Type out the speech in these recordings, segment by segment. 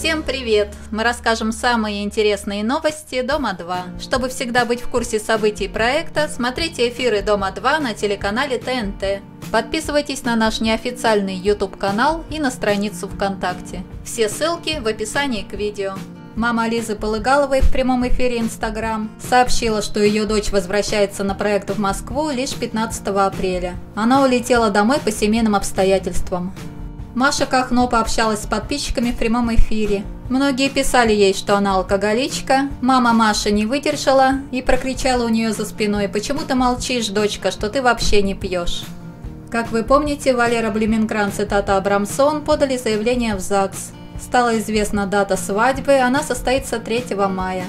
Всем привет! Мы расскажем самые интересные новости Дома-2. Чтобы всегда быть в курсе событий проекта, смотрите эфиры Дома-2 на телеканале ТНТ. Подписывайтесь на наш неофициальный YouTube-канал и на страницу ВКонтакте. Все ссылки в описании к видео. Мама Лизы Полыгаловой в прямом эфире Instagram сообщила, что ее дочь возвращается на проект в Москву лишь 15 апреля. Она улетела домой по семейным обстоятельствам. Маша Кахно пообщалась с подписчиками в прямом эфире. Многие писали ей, что она алкоголичка. Мама Маши не выдержала и прокричала у нее за спиной: «Почему ты молчишь, дочка, что ты вообще не пьешь?» Как вы помните, Валера Блеменкранц и Тата Абрамсон подали заявление в ЗАГС. Стала известна дата свадьбы, она состоится 3 мая.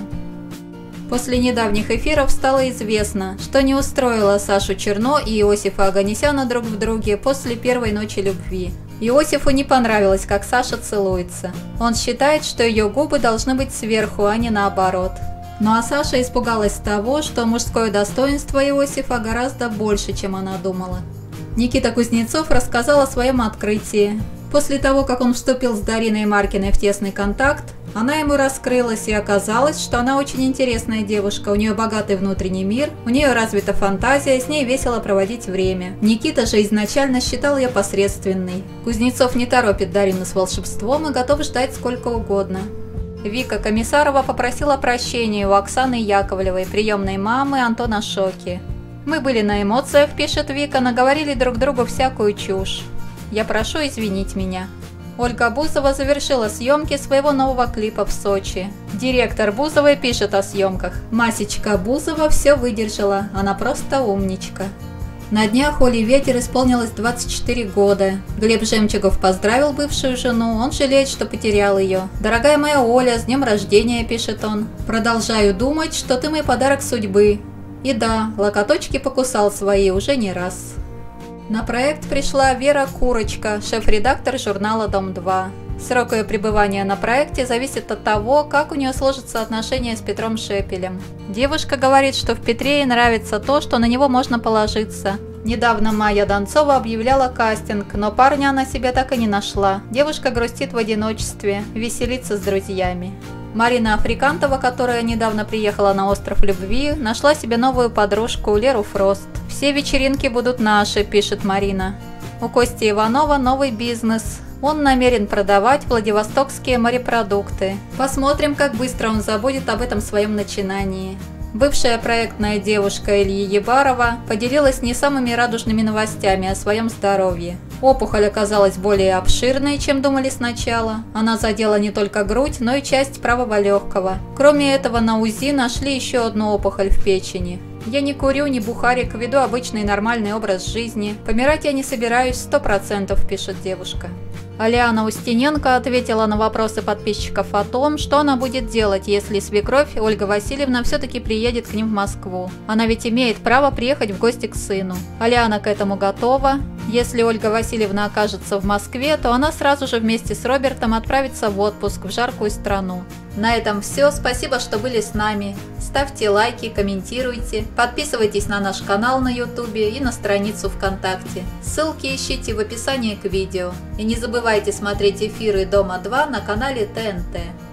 После недавних эфиров стало известно, что не устроило Сашу Черно и Иосифа Оганесяна друг в друге после первой ночи любви. Иосифу не понравилось, как Саша целуется. Он считает, что ее губы должны быть сверху, а не наоборот. Ну а Саша испугалась того, что мужское достоинство Иосифа гораздо больше, чем она думала. Никита Кузнецов рассказал о своем открытии. После того, как он вступил с Дариной Маркиной в тесный контакт, она ему раскрылась, и оказалось, что она очень интересная девушка, у нее богатый внутренний мир, у нее развита фантазия, с ней весело проводить время. Никита же изначально считал ее посредственной. Кузнецов не торопит Дарину с волшебством и готов ждать сколько угодно. Вика Комиссарова попросила прощения у Оксаны Яковлевой, приемной мамы Антона Шоки. «Мы были на эмоциях», – пишет Вика, – «наговорили друг другу всякую чушь. Я прошу извинить меня». Ольга Бузова завершила съемки своего нового клипа в Сочи. Директор Бузовой пишет о съемках: «Масечка Бузова все выдержала, она просто умничка». На днях Оле Ветер исполнилось 24 года. Глеб Жемчугов поздравил бывшую жену, он жалеет, что потерял ее. «Дорогая моя Оля, с днем рождения», – пишет он. «Продолжаю думать, что ты мой подарок судьбы». И да, локоточки покусал свои уже не раз. На проект пришла Вера Курочка, шеф-редактор журнала «Дом-2». Срок ее пребывания на проекте зависит от того, как у нее сложатся отношения с Петром Шепелем. Девушка говорит, что в Петре ей нравится то, что на него можно положиться. Недавно Майя Донцова объявляла кастинг, но парня она себе так и не нашла. Девушка грустит в одиночестве, веселится с друзьями. Марина Африкантова, которая недавно приехала на остров Любви, нашла себе новую подружку Леру Фрост. «Все вечеринки будут наши», – пишет Марина. У Кости Иванова новый бизнес. Он намерен продавать владивостокские морепродукты. Посмотрим, как быстро он забудет об этом своем начинании. Бывшая проектная девушка Ильи Ебарова поделилась не самыми радужными новостями о своем здоровье. Опухоль оказалась более обширной, чем думали сначала. Она задела не только грудь, но и часть правого легкого. Кроме этого, на УЗИ нашли еще одну опухоль в печени. «Я не курю, не бухарик, веду обычный нормальный образ жизни. Помирать я не собираюсь 100%, пишет девушка. Алиана Устиненко ответила на вопросы подписчиков о том, что она будет делать, если свекровь Ольга Васильевна все-таки приедет к ним в Москву. Она ведь имеет право приехать в гости к сыну. Алиана к этому готова. Если Ольга Васильевна окажется в Москве, то она сразу же вместе с Робертом отправится в отпуск в жаркую страну. На этом все. Спасибо, что были с нами. Ставьте лайки, комментируйте, подписывайтесь на наш канал на YouTube и на страницу ВКонтакте. Ссылки ищите в описании к видео. И не забывайте смотреть эфиры Дома-2 на канале ТНТ.